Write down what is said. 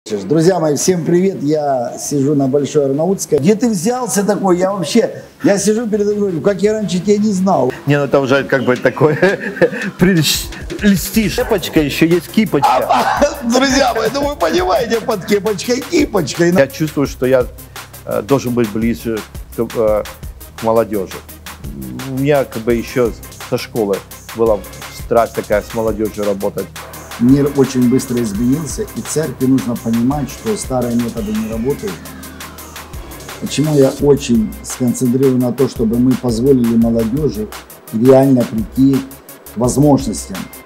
Друзья мои, всем привет, я сижу на Большой Арнаутской. Где ты взялся такой? Я сижу перед тобой, говорю, как я раньше тебя не знал. Не, ну это уже как бы такое, льстишь. Кепочка, еще есть кипочка. Друзья мои, ну вы понимаете, под кепочкой кипочкой. Я чувствую, что я должен быть ближе к молодежи. У меня как бы еще со школы была страсть такая с молодежью работать. Мир очень быстро изменился, и церкви нужно понимать, что старые методы не работают. Почему я очень сконцентрирован на том, чтобы мы позволили молодежи реально прийти к возможностям.